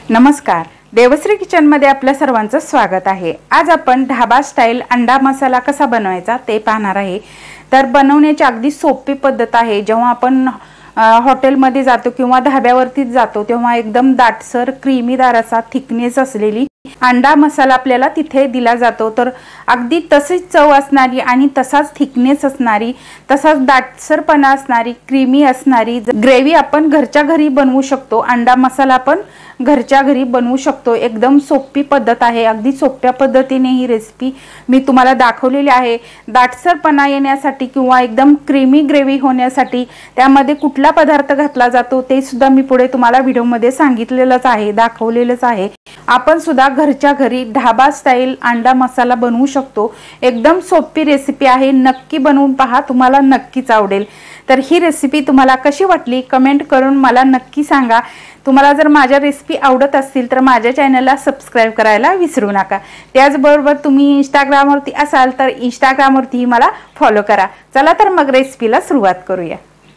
नमस्कार, देवश्री किचन मध्ये आपल्या सर्वांचं स्वागत आहे। आज आपण ढाबा स्टाईल अंडा मसाला कसा बनवायचा ते पाहणार आहे। तर बनवण्याची अगदी सोपी पद्धत आहे। जेव्हा आपण हॉटेल मध्ये जातो किंवा ढाब्यावरती जातो तेव्हा एकदम दाटसर क्रीमीदार असा थिकनेस असलेली अंडा मसाला आपल्याला तिथे दिला जातो। तर अगदी तशीच चव असणारी आणि तसाच थिकनेस असणारी, तसाच दाटसरपणा असणारी, क्रीमी असणारी ग्रेव्ही आपण घरच्या घरी बनवू शकतो। अंडा मसाला आपण घरच्या घरी बनवू शकतो। एकदम सोपी पद्धत आहे। अगदी सोप्या पद्धतीने ही रेसिपी मी तुम्हाला दाखवलेली आहे। दाटसरपणा येण्यासाठी किंवा एकदम क्रीमी ग्रेव्ही होण्यासाठी त्यामध्ये कुठला पदार्थ घातला जातो ते सुद्धा मी पुढे तुम्हाला व्हिडिओ मध्ये सांगितलेलंच आहे, दाखवलेलंच आहे। आपण सुद्धा घरच्या घरी ढाबा स्टाईल अंडा मसाला बनवू शकतो। एकदम सोपी रेसिपी आहे, नक्की बनवून पहा, तुम्हाला नक्कीच आवडेल। तर ही रेसिपी तुम्हाला कशी वाटली कमेंट करून मला नक्की सांगा। तुम्हाला जर माझ्या रेसिपी आवडत असतील तर माझ्या चॅनलला सबस्क्राइब करायला विसरू नका। त्याचबरोबर तुम्ही इंस्टाग्रामवरती असाल तर इंस्टाग्रामवरती मला फॉलो करा। चला तर मग रेसिपीला सुरुवात करूया।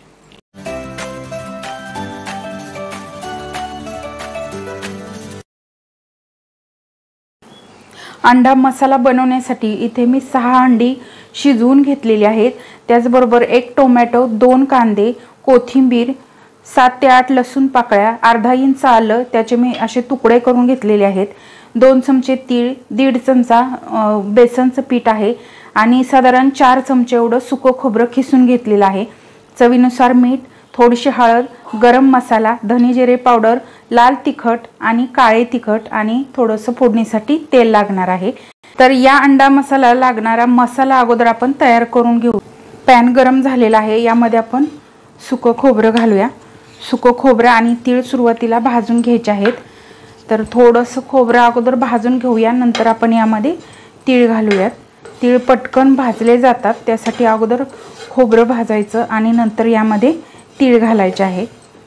अंडा मसाला बनवण्यासाठी इथे मी 6 अंडी शिजवून घेतलेली आहेत। त्याचबरोबर 1 टोमॅटो, 2 कांदे, कोथिंबीर, 7 ते 8 लसूण पाकळ्या, अर्धा इंच आलं त्याचे मी असे तुकडे करून घेतलेले आहेत। 2 चमचे तीळ, 1.5 चमचा बेसनचं पीठ आहे आणि साधारण 4 चमचे एवढं सुकं खोबरं खिसून घेतलेलं आहे। चवीनुसार मीठ, थोडीशी हळद, गरम मसाला, धने जिरे पावडर, लाल तिखट आणि काळे तिखट आणि थोडंसं फोडणीसाठी तेल लागणार आहे। तर या अंडा मसाला लागणारा मसाला अगोदर आपण तयार करून घेऊ। पॅन गरम झालेला आहे, यामध्ये आपण सुकं खोबरं घालूया। सुकं खोबरं आणि तीळ सुरुवातीला भाजून घ्यायचे आहेत। तर थोडंसं खोबरं अगोदर भाजून घेऊया, नंतर आपण यामध्ये तीळ घालूयात। तीळ पटकन भाजले जातात, त्यासाठी अगोदर खोबरं भाजायचं आणि नंतर यामध्ये तीळ घालायचे आहे।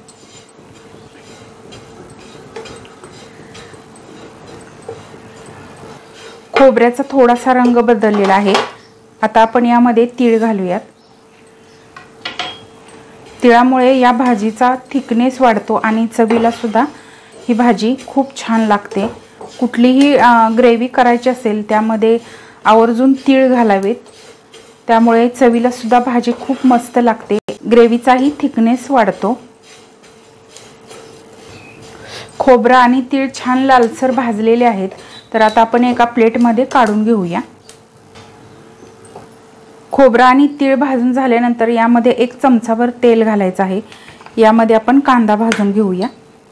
खोबऱ्याचा थोडासा रंग बदललेला आहे। आता आपण यामध्ये तीळ घालूयात। तिळामुळे या भाजीचा थिकनेस वाढतो आणि चवीला सुद्धा ही भाजी खूप छान लागते। कुठलीही ग्रेव्ही करायची असेल त्यामध्ये आवर्जून तीळ घालावेत, त्यामुळे चवीला सुद्धा भाजी खूप मस्त लागते, ग्रेव्हीचाही थिकनेस वाढतो। खोबरं आणि तीळ छान लालसर भाजलेले आहेत। तर आता आपण एका प्लेटमध्ये काढून घेऊया। खोबरं आणि तीळ भाजून झाल्यानंतर यामध्ये 1 चमचाभर तेल घालायचं आहे। यामध्ये आपण कांदा भाजून घेऊया।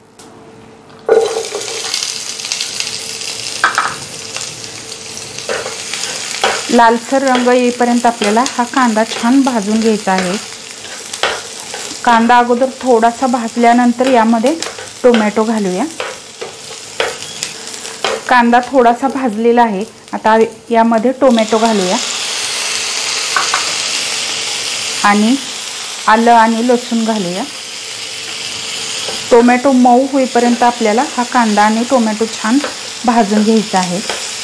लालसर रंग येईपर्यंत आपल्याला हा कांदा छान भाजून घ्यायचा आहे। कांदा अगोदर थोडासा भाजल्यानंतर यामध्ये टोमॅटो घालूया। कांदा थोडासा भाजलेला आहे, आता यामध्ये टोमॅटो घालूया आणि आलं आणि लसूण घालूया। टोमॅटो मऊ होईपर्यंत आपल्याला हा कांदा आणि टोमॅटो छान भाजून घ्यायचा आहे।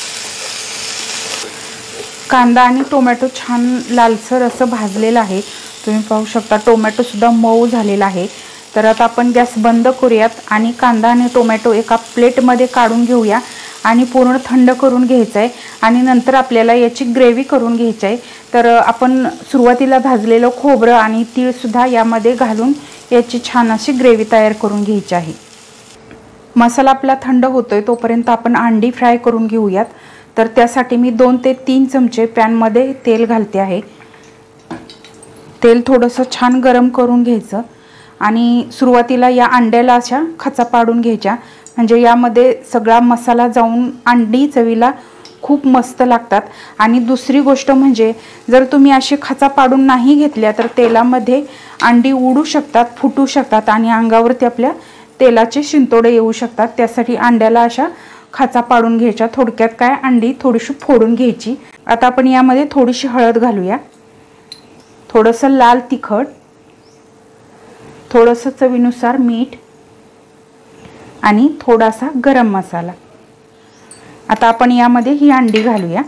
कांदा आणि टोमॅटो छान लालसर असं भाजलेलं आहे, तुम्ही पाहू शकता टोमॅटो सुद्धा मऊ झालेला आहे। तर आता आपण गॅस बंद करूयात आणि कांदा आणि टोमॅटो एका प्लेटमध्ये काढून घेऊया आणि पूर्ण थंड करून घ्यायचं आहे आणि नंतर आपल्याला याची ग्रेव्ही करून घ्यायची आहे। तर आपण सुरुवातीला भाजलेलं खोबरं आणि तीळ सुद्धा यामध्ये घालून याची छान अशी ग्रेव्ही तयार करून घ्यायची आहे। मसाला आपला थंड होतोय तोपर्यंत आपण अंडी फ्राय करून घेऊयात। तर त्यासाठी मी 2 ते 3 चमचे पॅनमध्ये तेल घालते आहे। तेल थोडंसं छान गरम करून घ्यायचं आणि सुरुवातीला या अंड्याला अशा खचा पाडून घ्यायच्या, म्हणजे यामध्ये सगळा मसाला जाऊन अंडी चवीला खूप मस्त लागतात। आणि दुसरी गोष्ट म्हणजे जर तुम्ही अशी खचा पाडून नाही घेतल्या तर तेलामध्ये अंडी उडू शकतात, फुटू शकतात आणि अंगावरती आपल्या तेलाचे शिंतोडे येऊ शकतात। त्यासाठी अंड्याला अशा खचा पाडून घ्यायच्या। थोडक्यात काय, अंडी थोडीशी फोडून घ्यायची। आता आपण यामध्ये थोडीशी हळद घालूया, थोडंसं लाल तिखट, थोडंसं चवीनुसार मीठ आणि थोडासा गरम मसाला। आता आपण यामध्ये ही अंडी घालूया।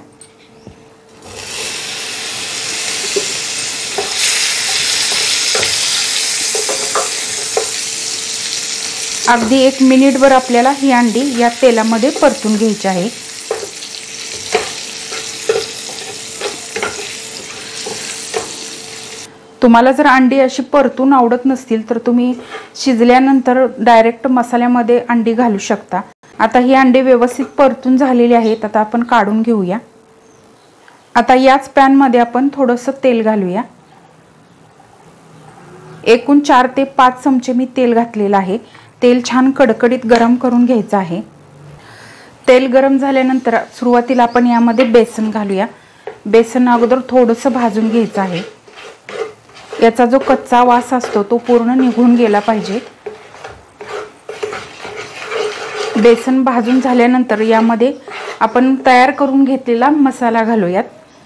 अगदी 1 मिनिटभर आपल्याला ही अंडी या तेलामध्ये परतून घ्यायची आहे। तुम्हाला जर अंडी अशी परतून आवडत नसतील तर तुम्ही शिजल्यानंतर डायरेक्ट मसाल्यामध्ये अंडी घालू शकता। आता ही अंडी व्यवस्थित परतून झालेली आहेत, आता आपण काढून घेऊया। आता याच पॅन मध्ये आपण थोडंसं तेल घालूया। एकूण 4 ते 5 चमचे मी तेल घातलेलं आहे। तेल छान कडकडीत गरम करून घ्यायचं आहे। तेल गरम झाल्यानंतर सुरुवातीला आपण यामध्ये बेसन घालूया। बेसन अगोदर थोडंसं भाजून घ्यायचं आहे। याचा जो कच्चा वास असतो तो पूर्ण निघून गेला पाहिजे। बेसन भाजून झाल्यानंतर यामध्ये आपण तयार करून घेतलेला मसाला घालूयात।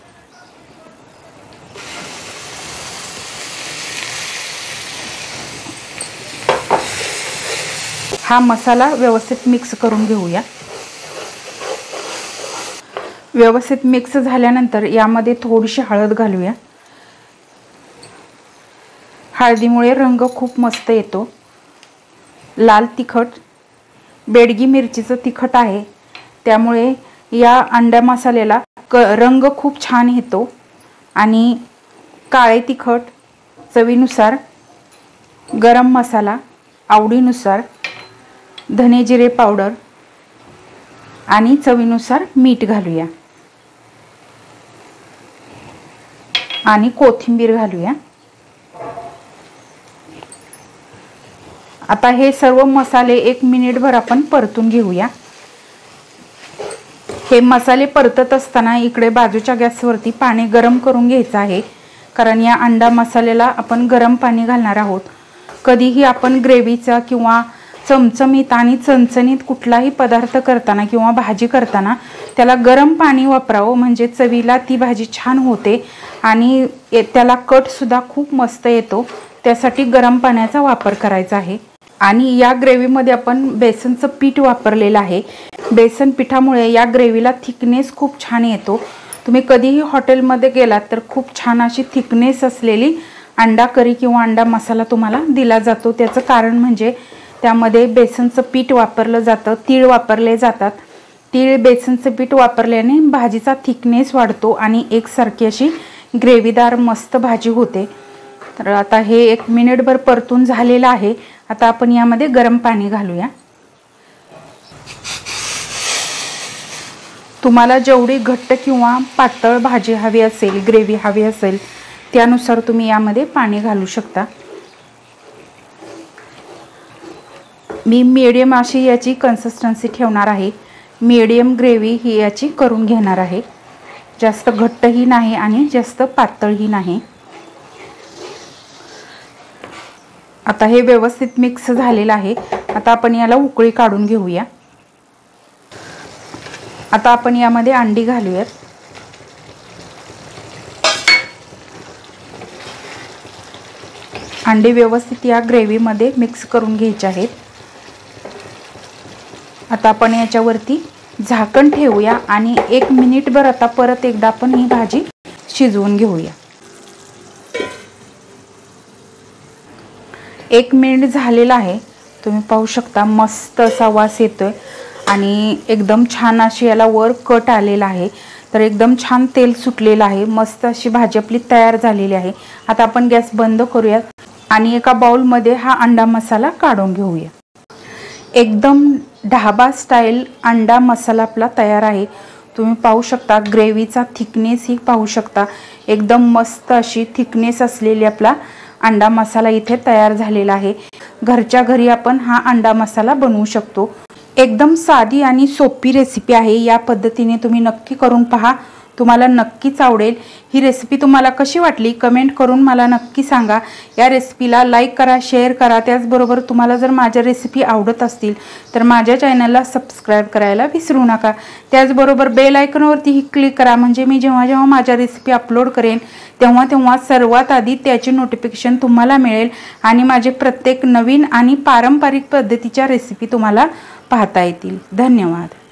हा मसाला व्यवस्थित मिक्स करून घेऊया। व्यवस्थित मिक्स झाल्यानंतर यामध्ये थोडीशी हळद घालूया। हळदीमुळे रंग खूप मस्त येतो। लाल तिखट, बेडगी मिरचीचं तिखट आहे, त्यामुळे या अंडा मसाल्याला रंग खूप छान येतो। आणि काळे तिखट चवीनुसार, गरम मसाला आवडीनुसार, धने जिरे पावडर आणि चवीनुसार मीठ घालूया आणि कोथिंबीर घालूया। आता हे सर्व मसाले 1 मिनिटभर आपण परतून घेऊया। हे मसाले परतत असताना इकडे बाजूच्या गॅसवरती पाणी गरम करून घ्यायचं आहे, कारण या अंडा मसाल्याला आपण गरम पाणी घालणार आहोत। कधीही आपण ग्रेव्हीचा किंवा चमचमीत आणि चणचणीत कुठलाही पदार्थ करताना किंवा भाजी करताना त्याला गरम पाणी वापरावं, म्हणजे चवीला ती भाजी छान होते आणि त्याला कट सुद्धा खूप मस्त येतो। त्यासाठी गरम पाण्याचा वापर करायचा आहे। आणि या ग्रेव्हीमध्ये आपण बेसनचं पीठ वापरलेलं आहे। बेसन पिठामुळे या ग्रेव्हीला थिकनेस खूप छान येतो। तुम्ही कधीही हॉटेलमध्ये गेलात तर खूप छान अशी थिकनेस असलेली अंडा करी किंवा अंडा मसाला तुम्हाला दिला जातो। त्याचं कारण म्हणजे त्यामध्ये बेसनचं पीठ वापरलं जातं, तीळ वापरले जातात। तीळ बेसनचं पीठ वापरल्याने भाजीचा थिकनेस वाढतो आणि एकसारखी अशी ग्रेव्हीदार मस्त भाजी होते। तर आता हे 1 मिनिटभर परतून झालेलं आहे। आता आपण यामध्ये गरम पाणी घालूया। तुम्हाला जेवढी घट्ट किंवा पातळ भाजी हवी असेल, ग्रेव्ही हवी असेल, त्यानुसार तुम्ही यामध्ये पाणी घालू शकता। मी मीडियम अशी याची कन्सिस्टन्सी ठेवणार आहे। मीडियम ग्रेव्ही ही याची करून घेणार आहे। जास्त घट्टही नाही आणि जास्त पातळही नाही। आता हे व्यवस्थित मिक्स झालेलं आहे। आता आपण याला उकळी काढून घेऊया। आता आपण यामध्ये अंडी घालूयात। अंडी व्यवस्थित या ग्रेव्हीमध्ये मिक्स करून घ्यायचे आहेत। आता आपण याच्यावरती झाकण ठेवूया आणि 1 मिनिटभर आता परत एकदा आपण ही भाजी शिजवून घेऊया। 1 मिनिट झालेला आहे। तुम्ही पाहू शकता मस्त असा वास येतोय आणि एकदम छान अशी याला वर कट आलेला आहे। तर एकदम छान तेल सुटलेलं आहे। मस्त अशी भाजी आपली तयार झालेली आहे। आता आपण गॅस बंद करूयात आणि एका बाउलमध्ये हा अंडा मसाला काढून घेऊया। एकदम ढाबा स्टाईल अंडा मसाला आपला तयार आहे। तुम्ही पाहू शकता ग्रेव्हीचा थिकनेस ही पाहू शकता। एकदम मस्त अशी थिकनेस असलेली आपला अंडा मसाला इथे तयार झालेला आहे। घरच्या घरी आपण हा अंडा मसाला बनवू शकतो। एकदम साधी आणि सोपी रेसिपी आहे। या पद्धतीने तुम्ही नक्की करून पहा, तुम्हाला नक्कीच आवडेल। ही रेसिपी तुम्हाला कशी वाटली कमेंट करून मला नक्की सांगा। या रेसिपीला लाईक करा, शेअर करा। त्याचबरोबर तुम्हाला जर माझ्या रेसिपी आवडत असतील तर माझ्या चॅनलला सबस्क्राईब करायला विसरू नका। त्याचबरोबर बेल आयकॉनवरतीही क्लिक करा, म्हणजे मी जेव्हा जेव्हा माझ्या रेसिपी अपलोड करेन तेव्हा सर्वात आधी त्याचे नोटिफिकेशन तुम्हाला मिळेल आणि माझे प्रत्येक नवीन आणि पारंपरिक पद्धतीच्या रेसिपी तुम्हाला पाहता येतील। धन्यवाद।